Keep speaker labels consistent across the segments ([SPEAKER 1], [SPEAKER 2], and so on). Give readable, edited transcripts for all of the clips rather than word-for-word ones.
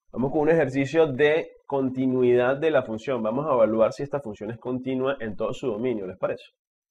[SPEAKER 1] Vamos con un ejercicio de continuidad de la función. Vamos a evaluar si esta función es continua en todo su dominio, ¿les parece?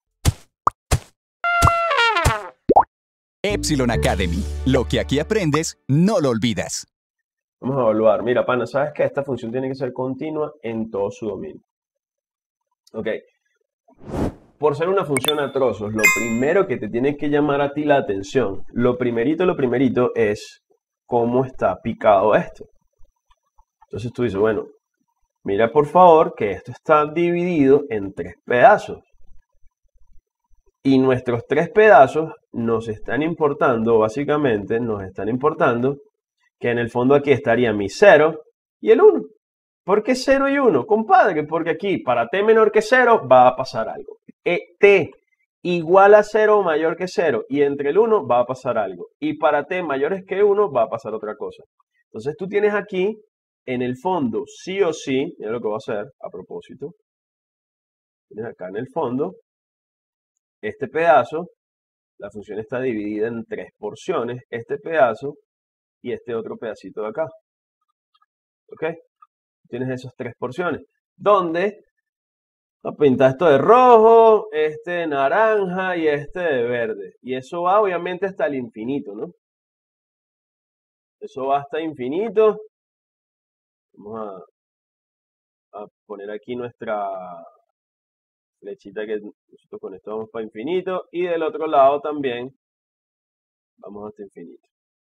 [SPEAKER 2] Epsilon Academy. Lo que aquí aprendes, no lo olvidas.
[SPEAKER 1] Vamos a evaluar. Mira, pana, ¿sabes que esta función tiene que ser continua en todo su dominio? Ok. Por ser una función a trozos, lo primero que te tiene que llamar a ti la atención, lo primerito es cómo está picado esto. Entonces tú dices, bueno, mira por favor que esto está dividido en 3 pedazos. Y nuestros 3 pedazos nos están importando, básicamente, nos están importando que en el fondo aquí estaría mi 0 y el 1. ¿Por qué 0 y 1? Compadre, porque aquí para t menor que 0 va a pasar algo. T igual a 0 o mayor que 0 y entre el 1 va a pasar algo. Y para t mayores que 1 va a pasar otra cosa. Entonces tú tienes aquí, en el fondo, sí o sí, mira lo que voy a hacer a propósito. Tienes acá en el fondo, este pedazo, la función está dividida en 3 porciones, este pedazo y este otro pedacito de acá. ¿Ok? Tienes esas 3 porciones. Donde pinta esto de rojo, este de naranja y este de verde. Y eso va obviamente hasta el infinito, ¿no? Eso va hasta infinito. Vamos a poner aquí nuestra flechita que nosotros con esto vamos para infinito. Y del otro lado también vamos hasta infinito.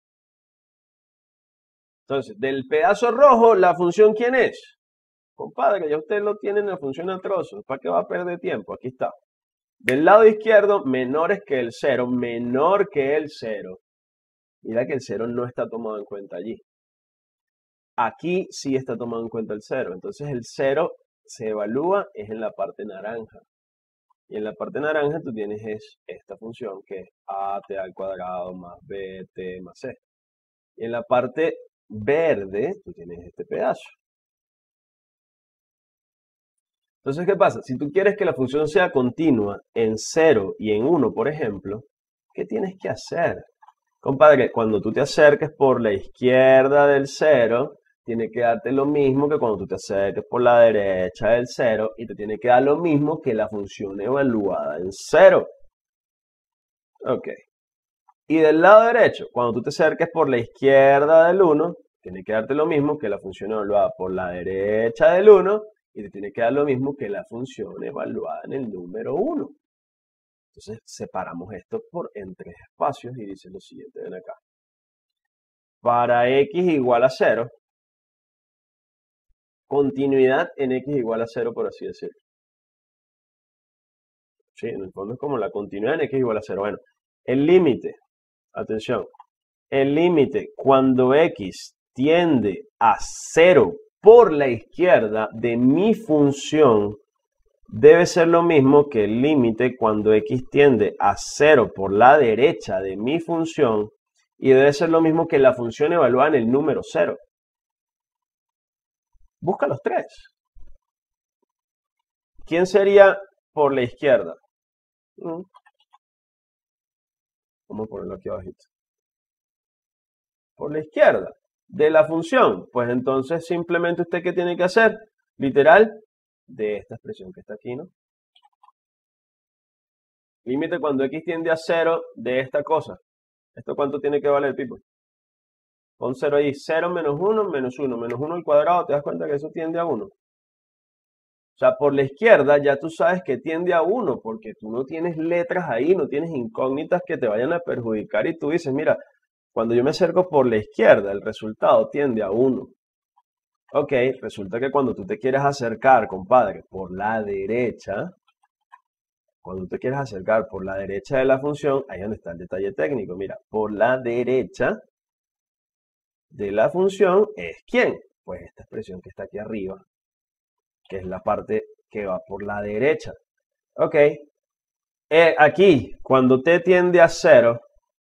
[SPEAKER 1] Entonces, del pedazo rojo, ¿la función quién es? Compadre, ya usted lo tiene en la función a trozos. ¿Para qué va a perder tiempo? Aquí está. Del lado izquierdo, menores que el 0, menor que el 0. Mira que el 0 no está tomado en cuenta allí. Aquí sí está tomado en cuenta el 0. Entonces el 0 se evalúa es en la parte naranja. Y en la parte naranja tú tienes esta función que es at al cuadrado más bt más c. Y en la parte verde tú tienes este pedazo. Entonces, ¿qué pasa? Si tú quieres que la función sea continua en 0 y en 1, por ejemplo, ¿qué tienes que hacer? Compadre, cuando tú te acerques por la izquierda del 0, tiene que darte lo mismo que cuando tú te acerques por la derecha del 0 y te tiene que dar lo mismo que la función evaluada en 0. Ok. Y del lado derecho, cuando tú te acerques por la izquierda del 1, tiene que darte lo mismo que la función evaluada por la derecha del 1 y te tiene que dar lo mismo que la función evaluada en el número 1. Entonces separamos esto en 3 espacios y dice lo siguiente, ven acá. Para x igual a 0, continuidad en x igual a 0, por así decirlo. Sí, en el fondo es como la continuidad en x igual a 0. Bueno, el límite, atención, el límite cuando x tiende a 0 por la izquierda de mi función debe ser lo mismo que el límite cuando x tiende a 0 por la derecha de mi función y debe ser lo mismo que la función evaluada en el número 0. Busca los 3. ¿Quién sería por la izquierda? Vamos a ponerlo aquí abajito. Por la izquierda de la función. Pues entonces simplemente usted ¿qué tiene que hacer? Literal, de esta expresión que está aquí, ¿no? Límite cuando x tiende a 0 de esta cosa. ¿Esto cuánto tiene que valer, Pipo? Pon 0 ahí. 0 menos 1, menos 1. Menos 1 al cuadrado, te das cuenta que eso tiende a 1. O sea, por la izquierda ya tú sabes que tiende a 1, porque tú no tienes letras ahí, no tienes incógnitas que te vayan a perjudicar y tú dices, mira, cuando yo me acerco por la izquierda, el resultado tiende a 1. Ok, resulta que cuando tú te quieres acercar, compadre, por la derecha, cuando te quieres acercar por la derecha de la función, ahí es donde está el detalle técnico. Mira, por la derecha de la función es ¿quién? Pues esta expresión que está aquí arriba, que es la parte que va por la derecha. Ok, aquí, cuando t tiende a 0,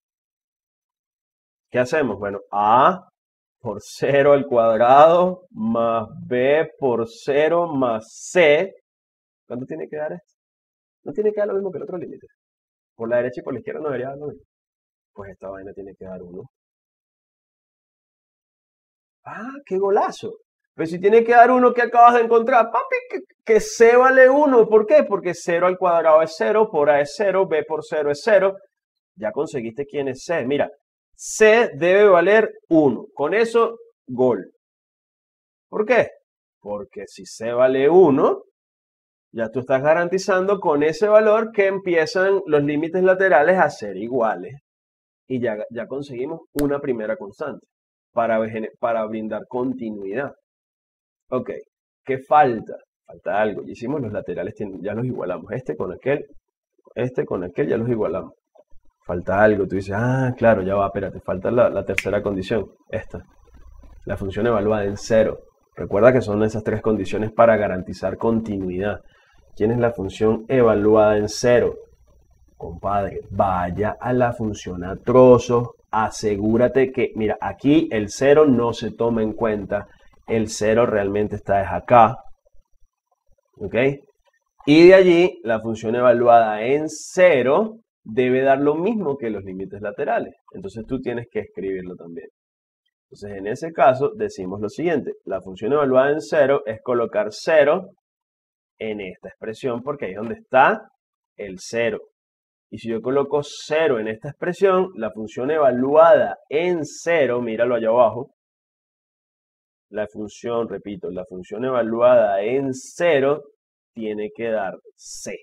[SPEAKER 1] ¿qué hacemos? Bueno, a por 0 al cuadrado más b por 0 más c. ¿Cuánto tiene que dar esto? No tiene que dar lo mismo que el otro límite. Por la derecha y por la izquierda no debería dar lo mismo. Pues esta vaina tiene que dar 1. Ah, qué golazo. Pero si tiene que dar 1 que acabas de encontrar, papi, que C vale 1. ¿Por qué? Porque 0 al cuadrado es 0, por A es 0, B por 0 es 0. Ya conseguiste quién es C. Mira, C debe valer 1. Con eso, gol. ¿Por qué? Porque si C vale 1, ya tú estás garantizando con ese valor que empiezan los límites laterales a ser iguales. Y ya conseguimos una primera constante para brindar continuidad. Ok, ¿qué falta? Falta algo. Ya hicimos los laterales, ya los igualamos. Este con aquel ya los igualamos. Falta algo. Tú dices, ah, claro, ya va, espérate, falta la tercera condición. Esta. La función evaluada en 0. Recuerda que son esas 3 condiciones para garantizar continuidad. ¿Quién es la función evaluada en 0? Compadre, vaya a la función a trozos, asegúrate que, mira, aquí el 0 no se toma en cuenta, el 0 realmente está acá, ¿ok? Y de allí, la función evaluada en 0 debe dar lo mismo que los límites laterales, entonces tú tienes que escribirlo también. Entonces, en ese caso, decimos lo siguiente, la función evaluada en 0 es colocar 0 en esta expresión, porque ahí es donde está el 0. Y si yo coloco 0 en esta expresión, la función evaluada en 0, míralo allá abajo, la función, repito, la función evaluada en 0 tiene que dar C.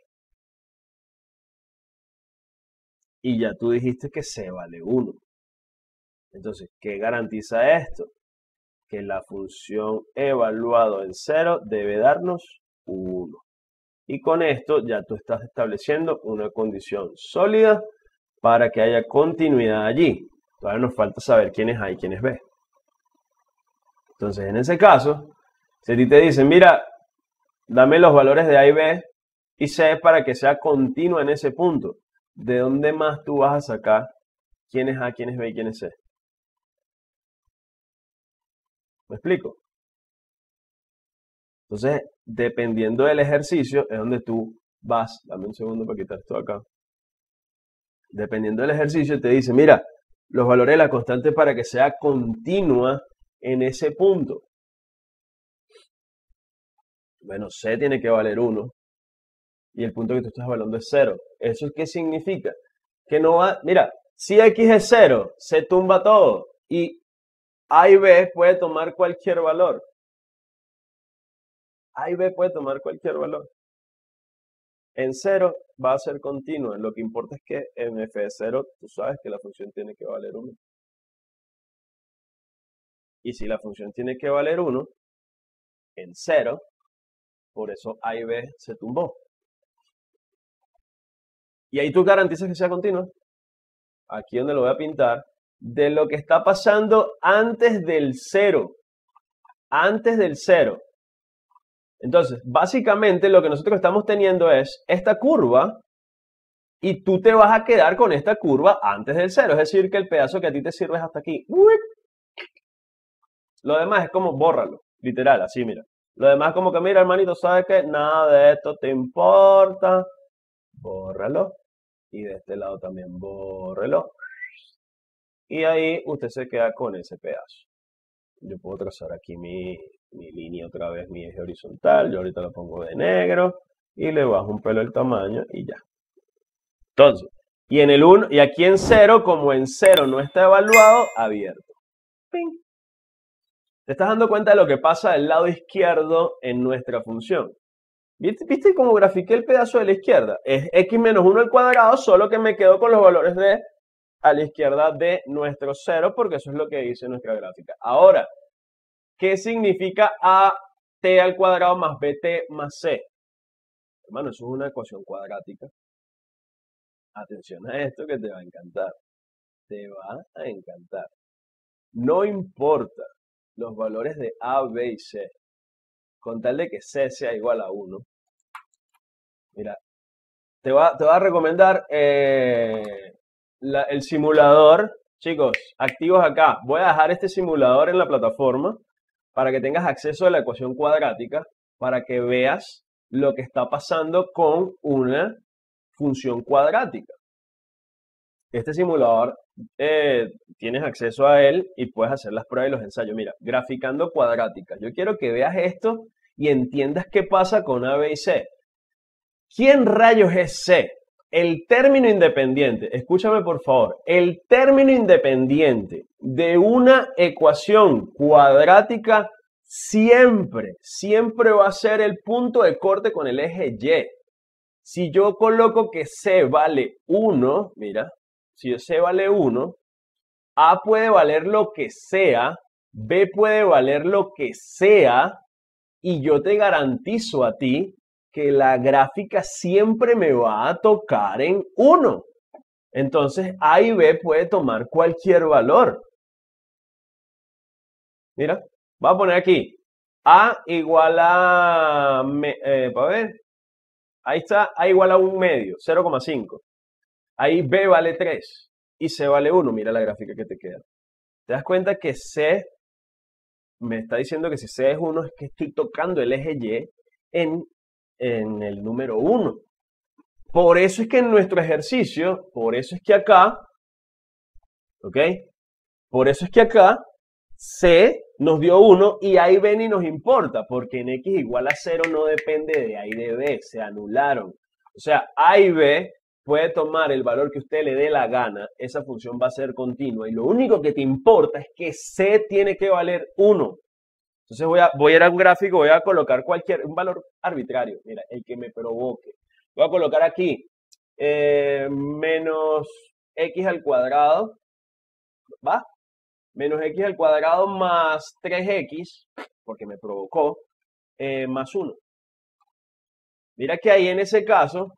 [SPEAKER 1] Y ya tú dijiste que C vale 1. Entonces, ¿qué garantiza esto? Que la función evaluada en 0 debe darnos 1. Y con esto ya tú estás estableciendo una condición sólida para que haya continuidad allí. Todavía nos falta saber quién es A y quién es B. Entonces, en ese caso, si a ti te dicen, mira, dame los valores de A y B y C para que sea continua en ese punto, ¿de dónde más tú vas a sacar quién es A, quién es B y quién es C? ¿Me explico? Entonces, dependiendo del ejercicio, es donde tú vas. Dame un segundo para quitar esto acá. Dependiendo del ejercicio, te dice, mira, los valores de la constante para que sea continua en ese punto. Bueno, C tiene que valer 1. Y el punto que tú estás evaluando es 0. ¿Eso qué significa? Que no va... Mira, si X es 0, se tumba todo. Y A y B puede tomar cualquier valor. A y B puede tomar cualquier valor. En 0 va a ser continua. Lo que importa es que en f de 0 tú sabes que la función tiene que valer 1. Y si la función tiene que valer 1, en 0, por eso A y B se tumbó. Y ahí tú garantizas que sea continua. Aquí donde lo voy a pintar, de lo que está pasando antes del 0. Antes del 0. Entonces, básicamente lo que nosotros estamos teniendo es esta curva y tú te vas a quedar con esta curva antes del 0. Es decir, que el pedazo que a ti te sirve es hasta aquí. Lo demás es como bórralo, literal, así mira. Lo demás es como que, mira, hermanito, ¿sabes qué? Nada de esto te importa. Bórralo. Y de este lado también bórralo. Y ahí usted se queda con ese pedazo. Yo puedo trazar aquí mi línea otra vez, mi eje horizontal. Yo ahorita lo pongo de negro y le bajo un pelo el tamaño y ya. Entonces, y en el 1, y aquí en 0, como en 0 no está evaluado, abierto. ¡Ping! ¿Te estás dando cuenta de lo que pasa del lado izquierdo en nuestra función? ¿Viste cómo grafiqué el pedazo de la izquierda? Es x menos 1 al cuadrado, solo que me quedo con los valores de a la izquierda de nuestro 0, porque eso es lo que dice nuestra gráfica. Ahora, ¿qué significa at al cuadrado más bt más c? Hermano, eso es una ecuación cuadrática. Atención a esto que te va a encantar. Te va a encantar. No importa los valores de a, b y c, con tal de que c sea igual a 1. Mira, te voy a recomendar el simulador. Chicos, activos acá. Voy a dejar este simulador en la plataforma para que tengas acceso a la ecuación cuadrática, para que veas lo que está pasando con una función cuadrática. Este simulador tienes acceso a él y puedes hacer las pruebas y los ensayos. Mira, graficando cuadráticas. Yo quiero que veas esto y entiendas qué pasa con A, B y C. ¿Quién rayos es C? El término independiente, escúchame por favor, el término independiente de una ecuación cuadrática siempre va a ser el punto de corte con el eje Y. Si yo coloco que C vale 1, mira, si C vale 1, A puede valer lo que sea, B puede valer lo que sea, y yo te garantizo a ti que la gráfica siempre me va a tocar en 1. Entonces A y B puede tomar cualquier valor. Mira, voy a poner aquí A igual a, para ver, ahí está, A igual a 1/2, 0,5. Ahí B vale 3 y C vale 1. Mira la gráfica que te queda. ¿Te das cuenta que C me está diciendo que si C es 1 es que estoy tocando el eje Y en el número 1? Por eso es que en nuestro ejercicio, por eso es que acá, ¿ok? Por eso es que acá C nos dio 1 y A y B ni nos importa, porque en X igual a 0 no depende de A y de B, se anularon. O sea, A y B puede tomar el valor que usted le dé la gana, esa función va a ser continua y lo único que te importa es que C tiene que valer 1. Entonces voy a ir a un gráfico, voy a colocar un valor arbitrario, mira, el que me provoque. Voy a colocar aquí menos x al cuadrado, ¿va? Menos x al cuadrado más 3x, porque me provocó, más 1. Mira que ahí en ese caso,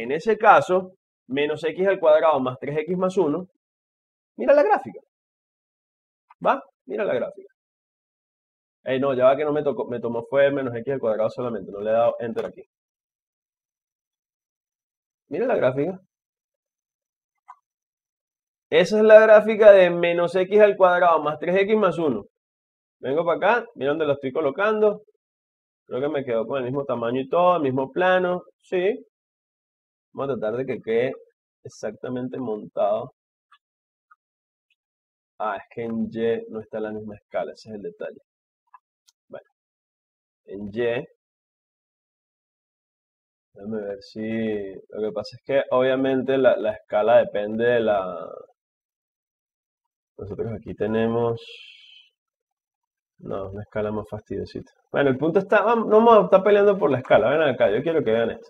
[SPEAKER 1] menos x al cuadrado más 3x más 1, mira la gráfica. ¿Va? Mira la gráfica. No, ya va que no me tocó, me tomó fue menos x al cuadrado solamente, no le he dado enter aquí. Mira la gráfica. Esa es la gráfica de menos x al cuadrado más 3x más 1. Vengo para acá, mira dónde lo estoy colocando. Creo que me quedó con el mismo tamaño y todo, el mismo plano. Sí. Vamos a tratar de que quede exactamente montado. Ah, es que en Y no está a la misma escala, ese es el detalle. Bueno, en Y, déjame ver si... Lo que pasa es que obviamente la escala depende de la... Nosotros aquí tenemos... No, una escala más fastidiosita. Bueno, el punto está... no vamos a estar peleando por la escala. Ven acá, yo quiero que vean esto.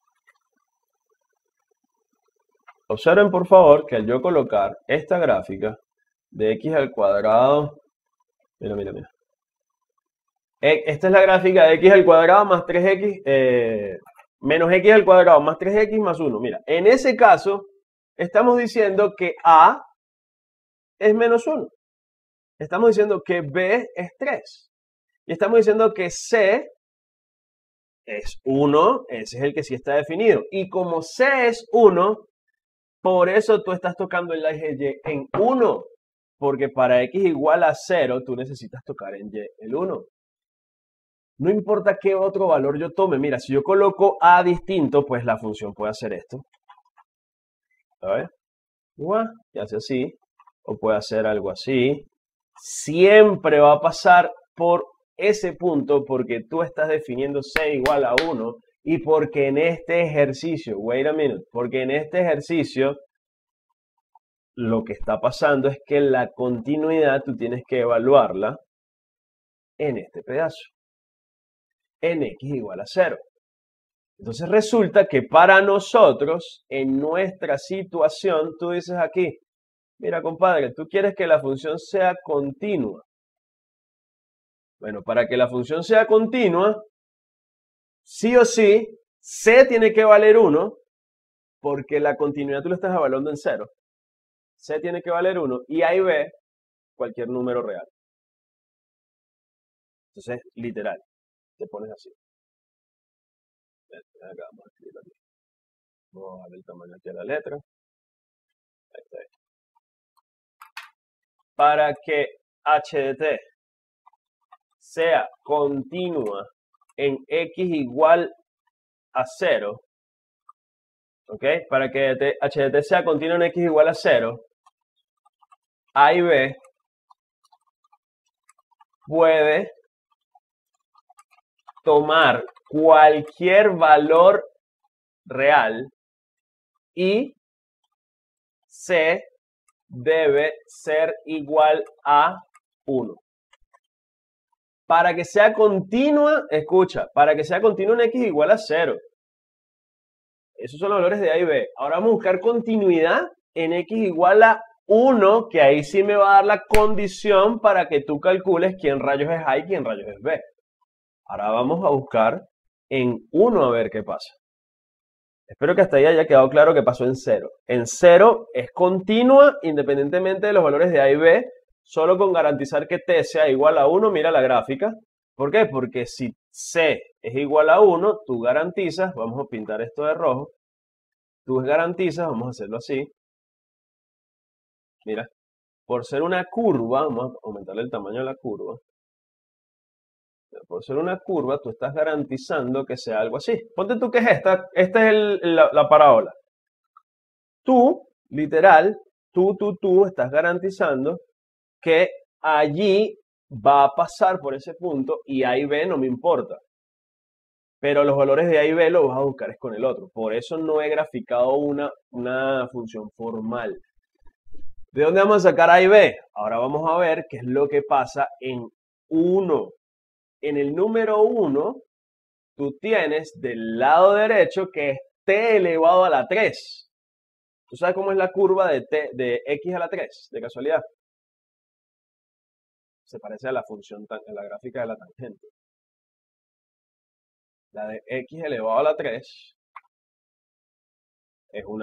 [SPEAKER 1] Observen por favor que al yo colocar esta gráfica de x al cuadrado... Mira, mira, mira. Esta es la gráfica de x al cuadrado más 3x... menos x al cuadrado más 3x más 1. Mira, en ese caso estamos diciendo que A es menos 1. Estamos diciendo que B es 3. Y estamos diciendo que C es 1. Ese es el que sí está definido. Y como C es 1, por eso tú estás tocando el eje Y en 1. Porque para x igual a 0, tú necesitas tocar en Y el 1. No importa qué otro valor yo tome. Mira, si yo coloco A distinto, pues la función puede hacer esto. A ver. Y hace así. O puede hacer algo así. Siempre va a pasar por ese punto porque tú estás definiendo C igual a 1 y porque en este ejercicio, wait a minute, porque en este ejercicio lo que está pasando es que la continuidad tú tienes que evaluarla en este pedazo, en x igual a 0. Entonces resulta que para nosotros, en nuestra situación, tú dices aquí, mira compadre, tú quieres que la función sea continua. Bueno, para que la función sea continua, sí o sí, C tiene que valer 1, porque la continuidad tú la estás evaluando en 0. C tiene que valer 1 y A y B, cualquier número real. Entonces, literal, te pones así. Acá, vamos a escribirlo aquí. Vamos a darle el tamaño aquí a la letra. Ahí está. Para que h de t sea continua en x igual a 0, ¿ok? Para que h de t sea continua en x igual a 0, A y B puede tomar cualquier valor real y C debe ser igual a 1. Para que sea continua, escucha, para que sea continua en X igual a 0. Esos son los valores de A y B. Ahora vamos a buscar continuidad en X igual a 1, que ahí sí me va a dar la condición para que tú calcules quién rayos es A y quién rayos es B. Ahora vamos a buscar en 1 a ver qué pasa. Espero que hasta ahí haya quedado claro que pasó en 0. En 0 es continua independientemente de los valores de A y B, solo con garantizar que T sea igual a 1, mira la gráfica. ¿Por qué? Porque si C es igual a 1, tú garantizas, vamos a pintar esto de rojo, tú garantizas, vamos a hacerlo así, mira, por ser una curva, vamos a aumentarle el tamaño de la curva, por ser una curva, tú estás garantizando que sea algo así. Ponte tú que es esta es la parábola. Tú, literal, tú estás garantizando que allí va a pasar por ese punto y A y B no me importa. Pero los valores de A y B los vas a buscar es con el otro. Por eso no he graficado una función formal. ¿De dónde vamos a sacar A y B? Ahora vamos a ver qué es lo que pasa en 1. En el número 1, tú tienes del lado derecho que es t elevado a la 3. ¿Tú sabes cómo es la curva de x a la 3, de casualidad? Se parece a la función, en la gráfica de la tangente. La de x elevado a la 3 es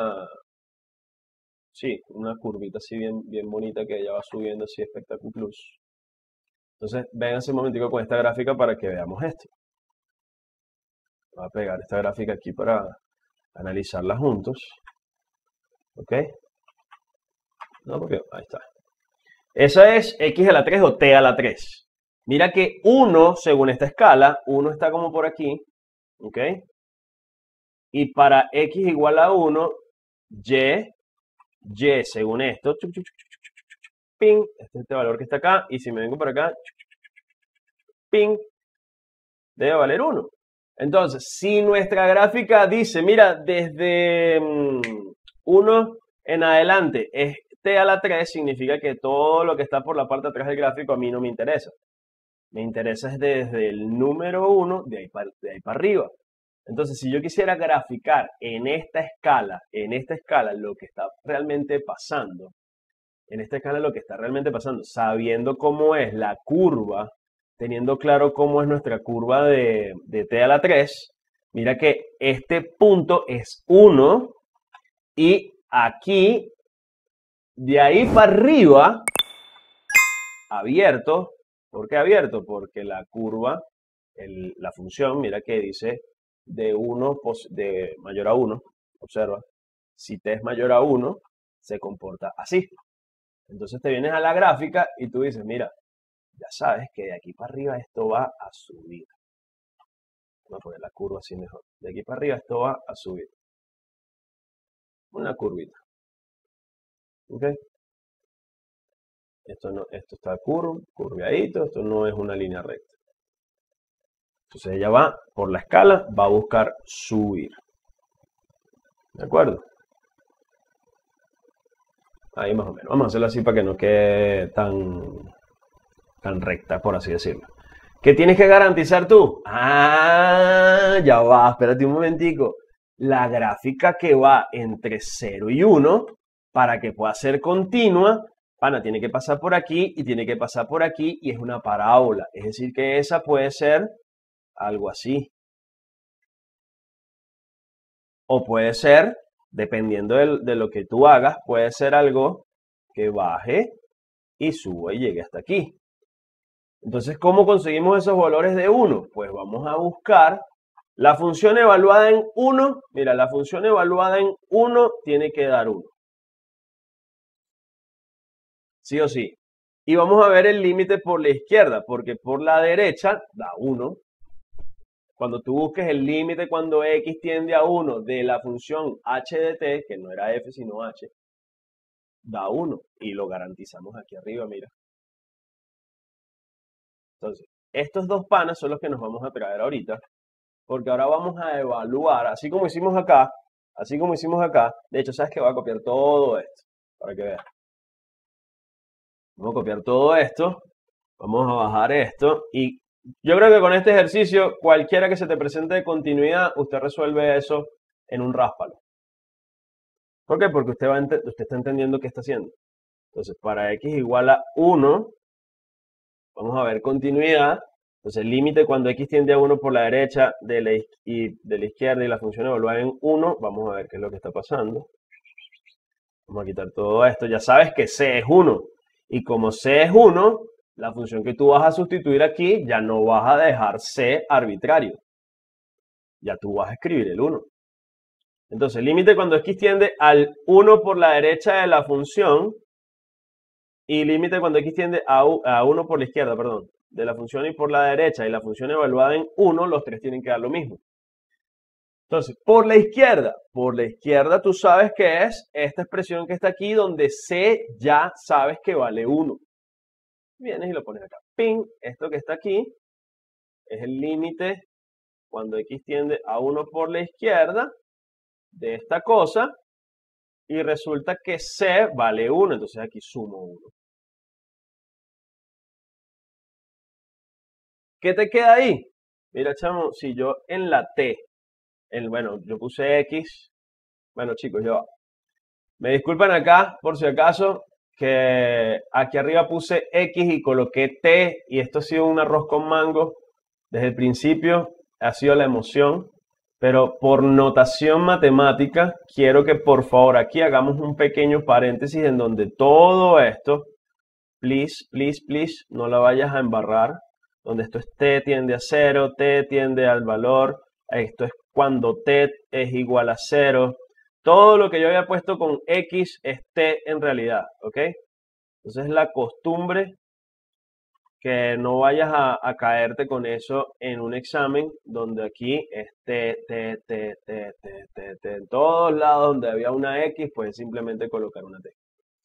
[SPEAKER 1] una curvita así bien bonita que ella va subiendo así espectacular. Entonces, vénganse un momentico con esta gráfica para que veamos esto. Voy a pegar esta gráfica aquí para analizarla juntos. ¿Ok? No, porque ahí está. Esa es x a la 3 o t a la 3. Mira que 1, según esta escala, 1 está como por aquí. ¿Ok? Y para x igual a 1, y según esto, ping, este es este valor que está acá. Y si me vengo por acá, ping, debe valer 1. Entonces, si nuestra gráfica dice, mira, desde 1 en adelante es t a la 3, significa que todo lo que está por la parte de atrás del gráfico a mí no me interesa. Me interesa es desde el número 1, de ahí para arriba. Entonces, si yo quisiera graficar en esta escala lo que está realmente pasando, sabiendo cómo es la curva, teniendo claro cómo es nuestra curva de t a la 3, mira que este punto es 1 y aquí, de ahí para arriba, abierto. ¿Por qué abierto? Porque la curva, la función, mira que dice de mayor a 1, observa, si t es mayor a 1, se comporta así. Entonces te vienes a la gráfica y tú dices, mira, ya sabes que de aquí para arriba esto va a subir. Vamos a poner la curva así mejor. De aquí para arriba esto va a subir. Una curvita. ¿Ok? Esto está curviadito, esto no es una línea recta. Entonces ella va, por la escala, va a buscar subir. ¿De acuerdo? Ahí más o menos. Vamos a hacerlo así para que no quede tan recta, por así decirlo. ¿Qué tienes que garantizar tú? Ah, ya va, espérate un momentico. La gráfica que va entre 0 y 1, para que pueda ser continua, pana, tiene que pasar por aquí y tiene que pasar por aquí y es una parábola. Es decir, que esa puede ser algo así. O puede ser, dependiendo de lo que tú hagas, puede ser algo que baje y suba y llegue hasta aquí. Entonces, ¿cómo conseguimos esos valores de 1? Pues vamos a buscar la función evaluada en 1. Mira, la función evaluada en 1 tiene que dar 1. Sí o sí. Y vamos a ver el límite por la izquierda, porque por la derecha da 1. Cuando tú busques el límite cuando x tiende a 1 de la función h de t, que no era f sino h, da 1 y lo garantizamos aquí arriba, mira. Entonces, estos dos panas son los que nos vamos a traer ahorita, porque ahora vamos a evaluar, así como hicimos acá, de hecho, ¿sabes qué? Voy a copiar todo esto, para que veas. Vamos a copiar todo esto, vamos a bajar esto, y yo creo que con este ejercicio, cualquiera que se te presente de continuidad, usted resuelve eso en un ráspalo. ¿Por qué? Porque usted está entendiendo qué está haciendo. Entonces, para x igual a 1, vamos a ver continuidad. Entonces, el límite cuando x tiende a 1 por la derecha de la izquierda y la función evaluada en 1, vamos a ver qué es lo que está pasando. Vamos a quitar todo esto. Ya sabes que c es 1. Y como c es 1, la función que tú vas a sustituir aquí, ya no vas a dejar c arbitrario. Ya tú vas a escribir el 1. Entonces, el límite cuando x tiende al 1 por la derecha de la función y límite cuando x tiende a 1 por la izquierda, perdón, de la función y por la derecha y la función evaluada en 1, los tres tienen que dar lo mismo. Entonces, por la izquierda tú sabes que es esta expresión que está aquí donde c ya sabes que vale 1. Vienes y lo pones acá. Ping, esto que está aquí es el límite cuando x tiende a 1 por la izquierda de esta cosa y resulta que c vale 1, entonces aquí sumo 1. ¿Qué te queda ahí? Mira, chamo, si yo en la t, bueno, yo puse x, bueno chicos, me disculpan acá por si acaso que aquí arriba puse x y coloqué t y esto ha sido un arroz con mango desde el principio, ha sido la emoción. Pero por notación matemática, quiero que por favor aquí hagamos un pequeño paréntesis en donde todo esto, please, no la vayas a embarrar. Donde esto es t tiende a 0, t tiende al valor, esto es cuando t es igual a 0. Todo lo que yo había puesto con x es t en realidad, ¿ok? Entonces la costumbre que no vayas a caerte con eso en un examen donde aquí es t. En todos lados donde había una x, pues simplemente colocar una t.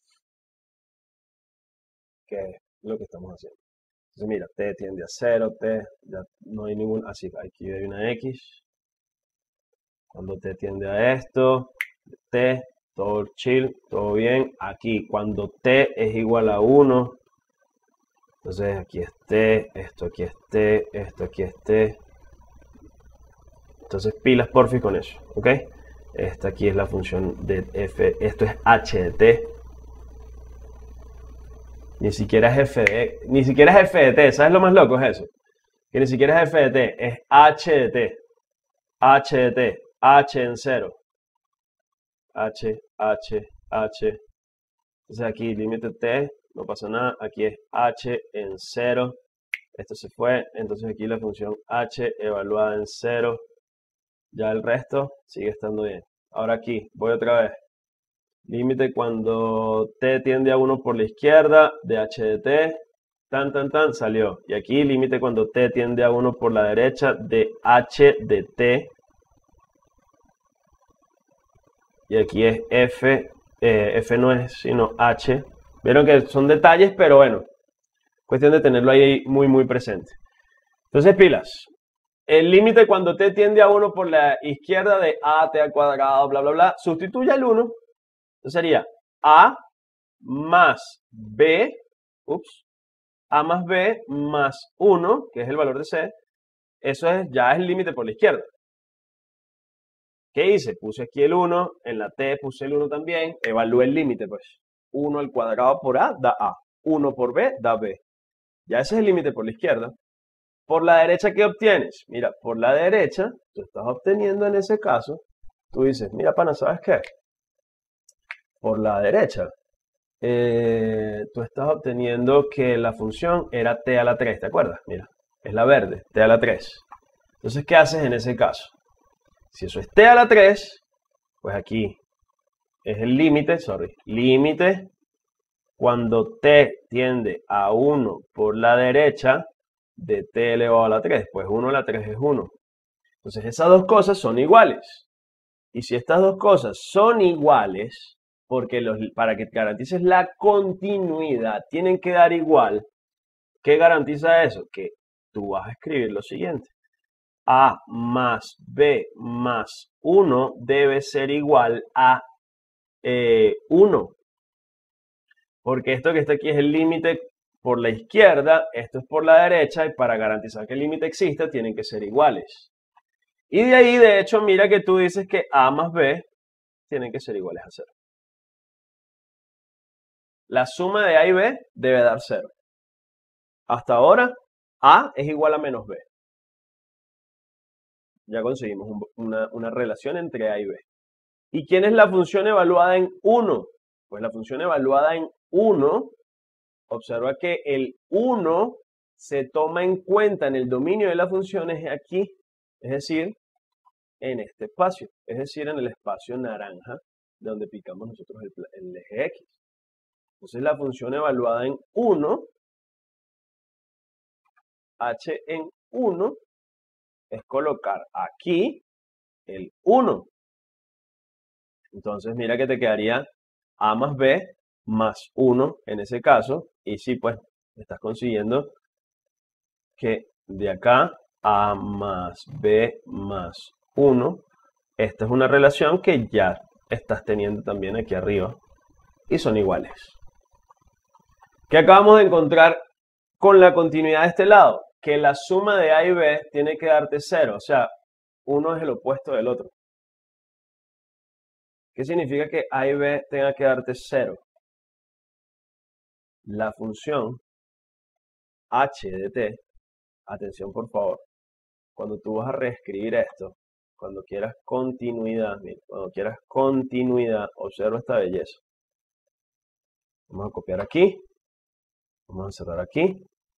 [SPEAKER 1] Que es lo que estamos haciendo. Entonces mira, t tiende a 0, t, ya no hay ningún, así que aquí hay una x. Cuando t tiende a esto, t, todo chill, todo bien. Aquí, cuando t es igual a 1, entonces aquí es t, esto aquí es t, esto aquí es t. Entonces pilas porfis con eso, ¿ok? Esta aquí es la función de f, esto es h de t. Ni siquiera es f de t, ¿sabes lo más loco? Es eso. Que ni siquiera es f de t, es h de t. H de t, h en 0. H. Entonces aquí límite t, no pasa nada, aquí es h en 0, esto se fue, entonces aquí la función h evaluada en 0, ya el resto sigue estando bien. Ahora aquí, voy otra vez, límite cuando t tiende a 1 por la izquierda de h de t, salió. Y aquí límite cuando t tiende a 1 por la derecha de h de t, y aquí es f, f no es sino h. Vieron que son detalles, pero bueno, cuestión de tenerlo ahí muy presente. Entonces, pilas. El límite cuando t tiende a 1 por la izquierda de a t al cuadrado, bla, bla, bla, sustituye al 1. Entonces sería a más b, a más b más 1, que es el valor de c. Eso ya es el límite por la izquierda. ¿Qué hice? Puse aquí el 1, en la t puse el 1 también, evalué el límite, pues. 1 al cuadrado por a da a, 1 por b da b. Ya ese es el límite por la izquierda. Por la derecha, ¿qué obtienes? Mira, por la derecha, tú estás obteniendo en ese caso, tú dices, mira, pana, ¿sabes qué? Por la derecha, tú estás obteniendo que la función era t a la 3, ¿te acuerdas? Mira, es la verde, t a la 3. Entonces, ¿qué haces en ese caso? Si eso es t a la 3, pues aquí es el límite, límite cuando t tiende a 1 por la derecha de t elevado a la 3. Pues 1 a la 3 es 1. Entonces esas dos cosas son iguales. Y si estas dos cosas son iguales, Porque para que garantices la continuidad, tienen que dar igual. ¿Qué garantiza eso? Que tú vas a escribir lo siguiente. A más B más 1 debe ser igual a 1. Porque esto que está aquí es el límite por la izquierda, esto es por la derecha, y para garantizar que el límite exista tienen que ser iguales. Y de ahí, de hecho, mira que tú dices que A más B tienen que ser iguales a 0. La suma de A y B debe dar 0. Hasta ahora, A es igual a menos B. Ya conseguimos una relación entre A y B. ¿Y quién es la función evaluada en 1? Pues la función evaluada en 1, observa que el 1 se toma en cuenta en el dominio de la función es aquí, es decir, en este espacio, es decir, en el espacio naranja, de donde picamos nosotros el eje X. Entonces la función evaluada en 1, h en 1, es colocar aquí el 1. Entonces mira que te quedaría A más B más 1 en ese caso. Y sí, pues estás consiguiendo que de acá A más B más 1, esta es una relación que ya estás teniendo también aquí arriba. Y son iguales. ¿Qué acabamos de encontrar con la continuidad de este lado? Que la suma de A y B tiene que darte 0. O sea, uno es el opuesto del otro. ¿Qué significa que A y B tenga que darte 0? La función h de t, atención por favor, cuando tú vas a reescribir esto, cuando quieras continuidad, mira, cuando quieras continuidad, observa esta belleza. Vamos a copiar aquí, vamos a cerrar aquí.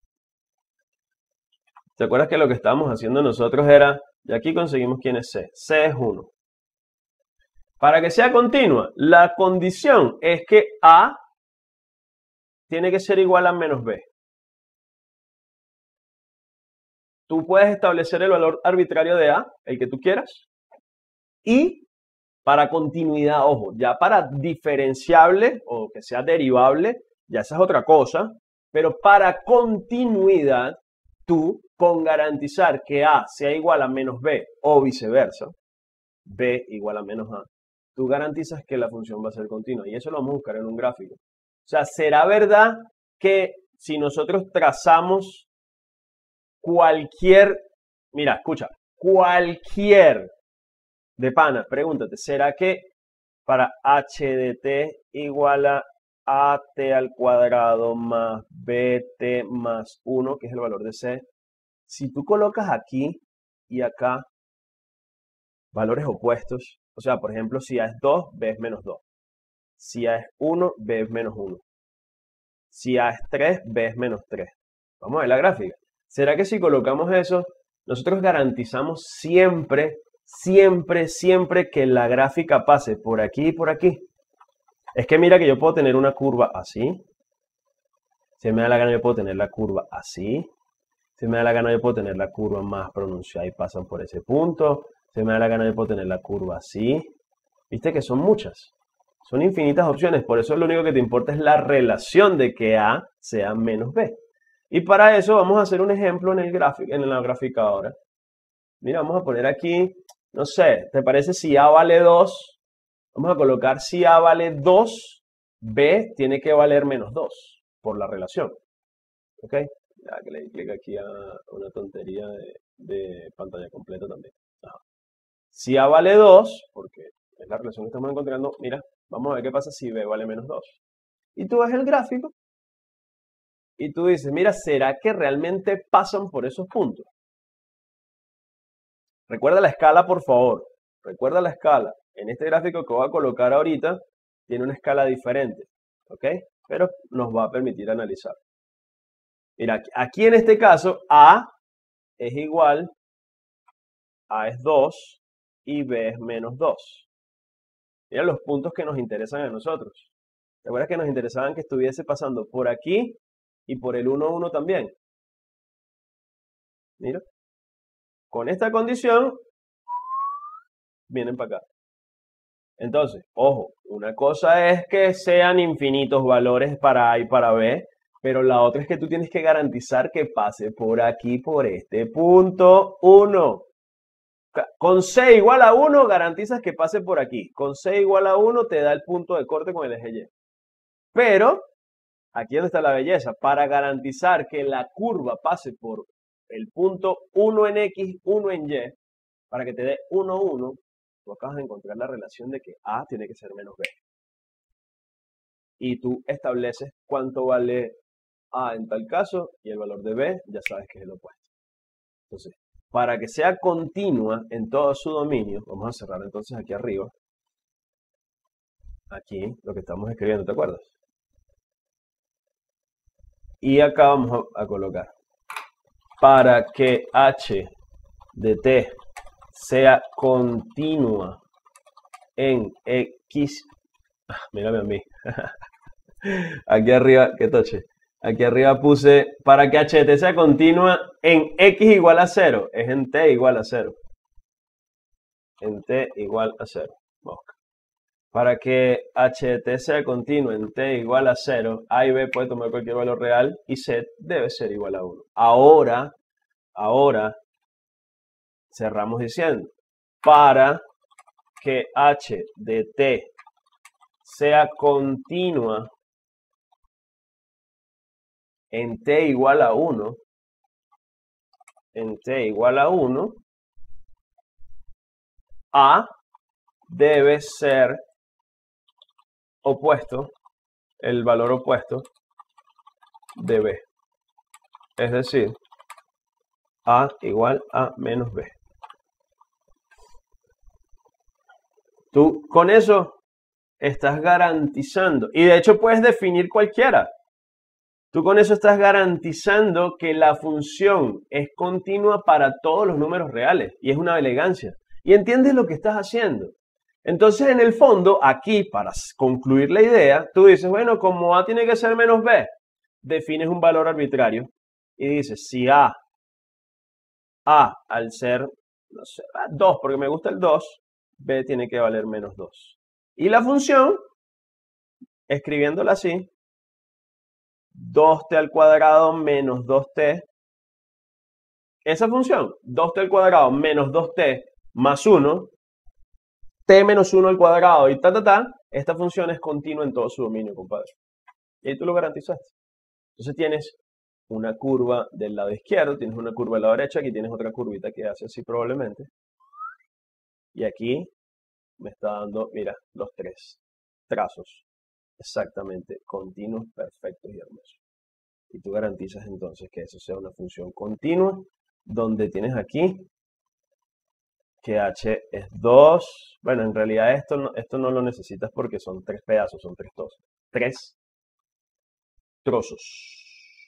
[SPEAKER 1] ¿Te acuerdas que lo que estábamos haciendo nosotros era, y aquí conseguimos quién es C? C es 1. Para que sea continua, la condición es que A tiene que ser igual a menos B. Tú puedes establecer el valor arbitrario de A, el que tú quieras, y para continuidad, ojo, ya para diferenciable o que sea derivable, ya esa es otra cosa, pero para continuidad, tú con garantizar que A sea igual a menos B o viceversa, B igual a menos A, tú garantizas que la función va a ser continua. Y eso lo vamos a buscar en un gráfico. O sea, ¿será verdad que si nosotros trazamos cualquier, mira, escucha, cualquier de pana, pregúntate, ¿será que para h de t igual a at al cuadrado más bt más 1, que es el valor de c, si tú colocas aquí y acá valores opuestos, o sea, por ejemplo, si a es 2, b es menos 2. Si a es 1, b es menos 1. Si a es 3, b es menos 3. Vamos a ver la gráfica. ¿Será que si colocamos eso, nosotros garantizamos siempre que la gráfica pase por aquí y por aquí? Es que mira que yo puedo tener una curva así. Si me da la gana yo puedo tener la curva así. Si me da la gana yo puedo tener la curva más pronunciada y pasan por ese punto. Si me da la gana yo puedo tener la curva así. Viste que son muchas. Son infinitas opciones. Por eso lo único que te importa es la relación de que A sea menos B. Y para eso vamos a hacer un ejemplo en la gráfica ahora. Mira, vamos a poner aquí, no sé, ¿te parece si A vale 2? Vamos a colocar si A vale 2, B tiene que valer menos 2 por la relación. ¿Ok? Ya que le di clic aquí a una tontería de pantalla completa también. Ajá. Si A vale 2, porque es la relación que estamos encontrando, mira, vamos a ver qué pasa si B vale menos 2. Y tú ves el gráfico y tú dices, mira, ¿será que realmente pasan por esos puntos? Recuerda la escala, por favor. Recuerda la escala. En este gráfico que voy a colocar ahorita, tiene una escala diferente. ¿Ok? Pero nos va a permitir analizar. Mira, aquí en este caso, A es igual, A es 2 y B es menos 2. Mira los puntos que nos interesan a nosotros. ¿Te acuerdas que nos interesaban que estuviese pasando por aquí y por el 1, 1 también? Mira. Con esta condición, vienen para acá. Entonces, ojo, una cosa es que sean infinitos valores para A y para B, pero la otra es que tú tienes que garantizar que pase por aquí, por este punto 1. Con C igual a 1 garantizas que pase por aquí. Con C igual a 1 te da el punto de corte con el eje Y. Pero, aquí es donde está la belleza. Para garantizar que la curva pase por el punto 1 en X, 1 en Y, para que te dé 1, 1, tú acabas de encontrar la relación de que A tiene que ser menos B. Y tú estableces cuánto vale A en tal caso y el valor de B ya sabes que es el opuesto. Entonces, para que sea continua en todo su dominio, vamos a cerrar entonces aquí arriba, aquí lo que estamos escribiendo, ¿te acuerdas? Y acá vamos a colocar, para que h de t sea continua en x, mírame a mí, aquí arriba, qué toche. Aquí arriba puse, para que h de t sea continua en x igual a 0. Es en t igual a 0. En t igual a 0. Vamos. Para que h de t sea continua en t igual a 0, a y b puede tomar cualquier valor real y z debe ser igual a 1. Ahora, cerramos diciendo, para que h de t sea continua en t igual a 1, A debe ser opuesto, el valor opuesto de B. Es decir, A igual a menos B. Tú con eso estás garantizando, y de hecho puedes definir cualquiera. Tú con eso estás garantizando que la función es continua para todos los números reales. Y es una elegancia. Y entiendes lo que estás haciendo. Entonces, en el fondo, aquí, para concluir la idea, tú dices, bueno, como A tiene que ser menos B, defines un valor arbitrario. Y dices, si A al ser, no sé, 2, porque me gusta el 2, B tiene que valer menos 2. Y la función, escribiéndola así, 2t al cuadrado menos 2t. Esa función, 2t al cuadrado menos 2t más 1, t menos 1 al cuadrado y esta función es continua en todo su dominio, compadre. Y ahí tú lo garantizaste. Entonces tienes una curva del lado izquierdo, tienes una curva del lado derecho, aquí tienes otra curvita que hace así probablemente. Y aquí me está dando, mira, los 3 trazos. Exactamente, continuos, perfectos y hermosos. Y tú garantizas entonces que eso sea una función continua, donde tienes aquí que h es 2. Bueno, en realidad esto no lo necesitas porque son 3 pedazos, son 3 trozos. 3 trozos.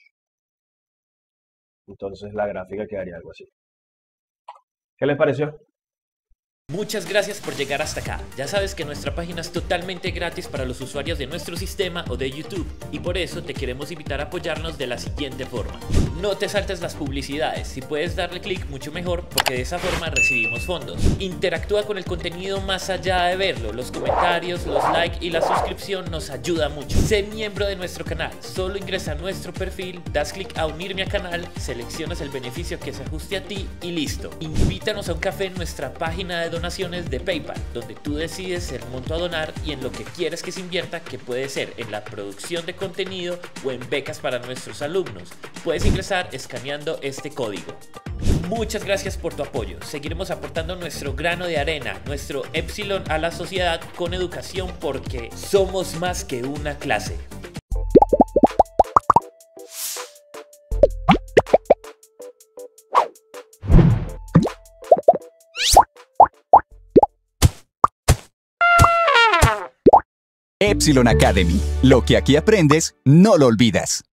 [SPEAKER 1] Entonces la gráfica quedaría algo así. ¿Qué les pareció?
[SPEAKER 3] Muchas gracias por llegar hasta acá. Ya sabes que nuestra página es totalmente gratis para los usuarios de nuestro sistema o de YouTube y por eso te queremos invitar a apoyarnos de la siguiente forma. No te saltes las publicidades, si puedes darle clic mucho mejor porque de esa forma recibimos fondos. Interactúa con el contenido más allá de verlo, los comentarios, los likes y la suscripción nos ayuda mucho. Sé miembro de nuestro canal, solo ingresa a nuestro perfil, das clic a unirme al canal, seleccionas el beneficio que se ajuste a ti y listo. Invítanos a un café en nuestra página de donaciones de PayPal, donde tú decides el monto a donar y en lo que quieres que se invierta, que puede ser en la producción de contenido o en becas para nuestros alumnos. Puedes ingresar escaneando este código. Muchas gracias por tu apoyo. Seguiremos aportando nuestro grano de arena, nuestro épsilon a la sociedad con educación porque somos más que una clase.
[SPEAKER 2] Epsilon Academy. Lo que aquí aprendes, no lo olvidas.